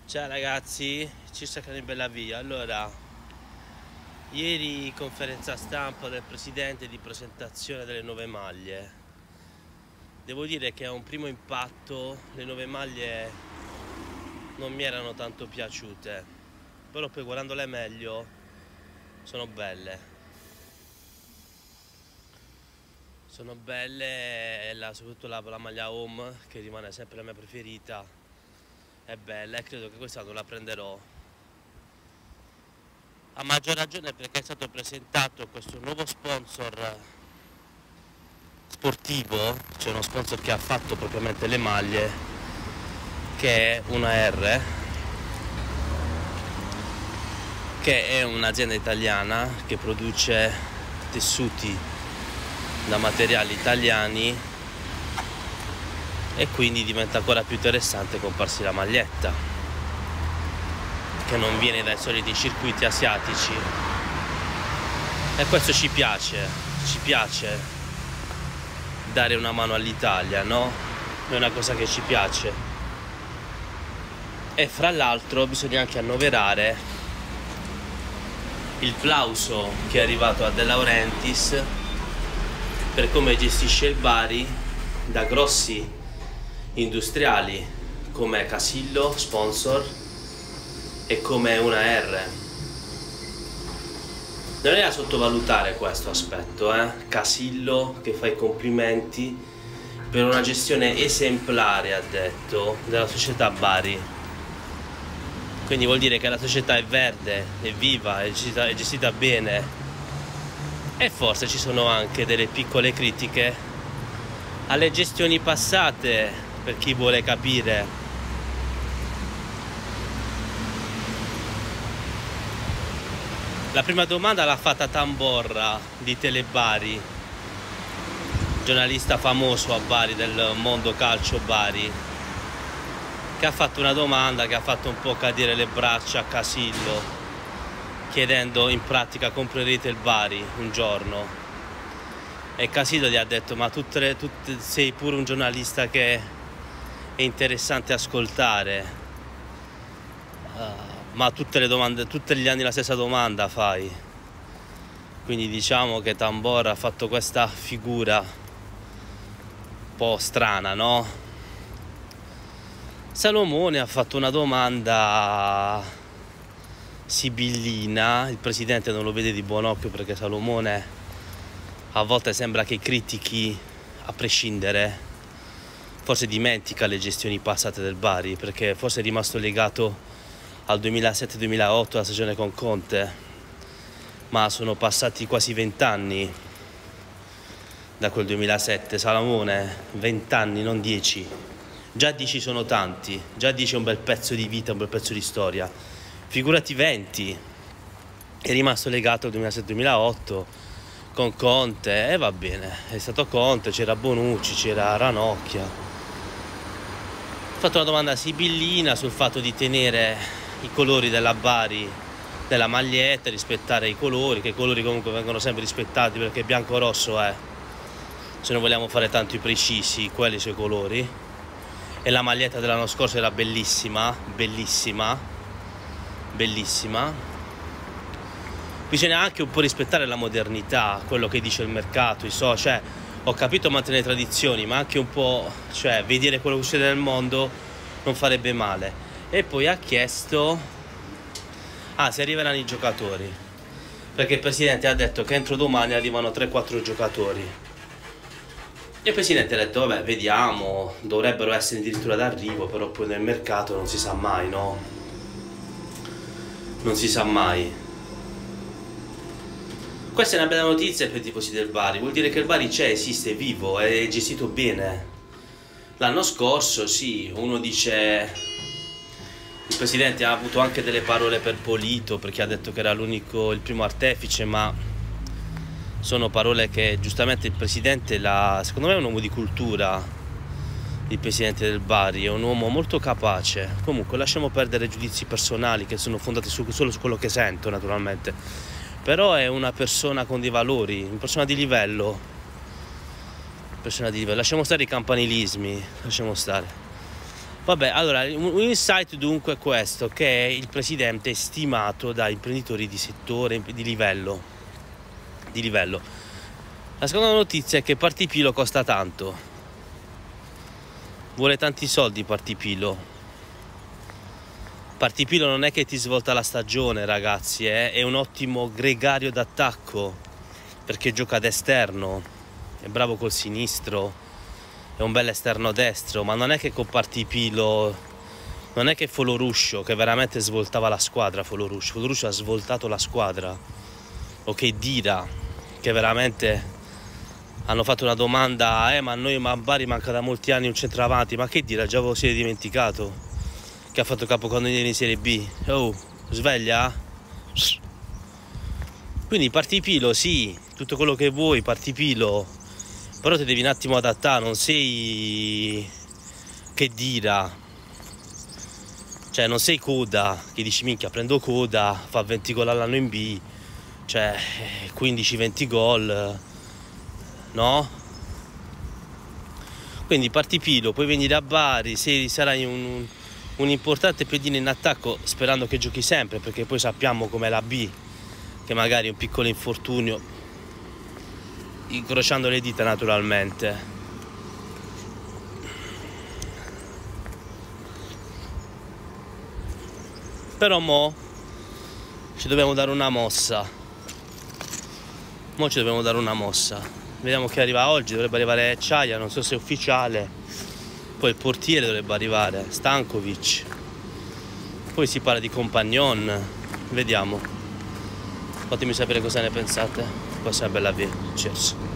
Ciao ragazzi, ci cercano in bella via. Allora, ieri conferenza stampa del presidente di presentazione delle nuove maglie. Devo dire che a un primo impatto le nuove maglie non mi erano tanto piaciute, però poi guardandole meglio sono belle. Sono belle, soprattutto la maglia home, che rimane sempre la mia preferita, è bella e credo che quest'anno la prenderò. A maggior ragione perché è stato presentato questo nuovo sponsor sportivo, cioè uno sponsor che ha fatto propriamente le maglie, che è una R, che è un'azienda italiana che produce tessuti da materiali italiani e quindi diventa ancora più interessante comprarsi la maglietta, che non viene dai soliti circuiti asiatici, e questo ci piace dare una mano all'Italia, no? È una cosa che ci piace. E fra l'altro bisogna anche annoverare il plauso che è arrivato a De Laurentiis per come gestisce il Bari, da grossi industriali come Casillo, sponsor, e come una R. Non è da sottovalutare questo aspetto, Casillo che fa i complimenti per una gestione esemplare, ha detto, della società Bari. Quindi vuol dire che la società è verde, è viva, è gestita bene. E forse ci sono anche delle piccole critiche alle gestioni passate, per chi vuole capire. La prima domanda l'ha fatta Tamborra di Telebari, giornalista famoso a Bari, del mondo calcio Bari, che ha fatto una domanda che ha fatto un po' cadere le braccia a Casillo, chiedendo in pratica: comprerete il Bari un giorno? E Casillo gli ha detto: ma sei pure un giornalista che è interessante ascoltare, ma tutte le domande, tutti gli anni la stessa domanda fai. Quindi diciamo che Tamborra ha fatto questa figura un po' strana, no? Salomone ha fatto una domanda sibillina, il presidente non lo vede di buon occhio perché Salomone a volte sembra che critichi a prescindere, forse dimentica le gestioni passate del Bari, perché forse è rimasto legato al 2007-2008, la stagione con Conte, ma sono passati quasi 20 anni da quel 2007. Salomone, 20 anni, non 10. Già 10 sono tanti, già 10 è un bel pezzo di vita, un bel pezzo di storia. Figurati 20. È rimasto legato al 2007-2008 con Conte, e va bene, è stato Conte, c'era Bonucci, c'era Ranocchia. Ho fatto una domanda sibillina sul fatto di tenere i colori della Bari, della maglietta, rispettare i colori, che i colori comunque vengono sempre rispettati, perché bianco-rosso è, se non vogliamo fare tanto i precisi, quelli sono i colori. E la maglietta dell'anno scorso era bellissima, bellissima, bellissima. Bisogna anche un po' rispettare la modernità, quello che dice il mercato, cioè, ho capito mantenere le tradizioni, ma anche un po', cioè, vedere quello che succede nel mondo non farebbe male. E poi ha chiesto se arriveranno i giocatori, perché il presidente ha detto che entro domani arrivano 3-4 giocatori. E il presidente ha detto: vabbè, vediamo, dovrebbero essere addirittura d'arrivo, però poi nel mercato non si sa mai, no? Non si sa mai. Questa è una bella notizia per i tifosi del Bari, vuol dire che il Bari c'è, esiste, è vivo, è gestito bene. L'anno scorso, sì, uno dice... Il presidente ha avuto anche delle parole per Polito, perché ha detto che era il primo artefice, ma sono parole che giustamente il presidente, secondo me è un uomo di cultura, il presidente del Bari, è un uomo molto capace. Comunque lasciamo perdere giudizi personali che sono fondati solo su quello che sento, naturalmente, però è una persona con dei valori, una persona di livello, lasciamo stare i campanilismi, lasciamo stare. Vabbè, allora, un insight dunque è questo, che il presidente è stimato da imprenditori di settore, di livello. La seconda notizia è che Partipilo costa tanto. Vuole tanti soldi Partipilo. Partipilo non è che ti svolta la stagione, ragazzi, è un ottimo gregario d'attacco, perché gioca d'esterno, è bravo col sinistro, è un bel esterno destro, ma non è che con Partipilo, non è che Foloruscio, che veramente svoltava la squadra, Foloruscio ha svoltato la squadra, o che Dira, che veramente hanno fatto una domanda, ma a noi a Bari manca da molti anni un centravanti, ma che Dira, già ve lo siete dimenticato, che ha fatto capocannoniere in Serie B, oh, sveglia? Quindi Partipilo, sì, tutto quello che vuoi, Partipilo, però ti devi un attimo adattare, non sei che Dira, cioè non sei Coda, che dici minchia prendo Coda, fa 20 gol all'anno in B, cioè 15-20 gol, no? Quindi Partipilo, poi venire a Bari, se sarai un importante pedine in attacco, sperando che giochi sempre, perché poi sappiamo com'è la B, che magari un piccolo infortunio, incrociando le dita naturalmente. Però mo ci dobbiamo dare una mossa. Vediamo chi arriva oggi, dovrebbe arrivare Ciaia, non so se è ufficiale. Poi il portiere dovrebbe arrivare, Stankovic. Poi si parla di Compagnon, vediamo. Fatemi sapere cosa ne pensate. Questa è una bella via. Cheers.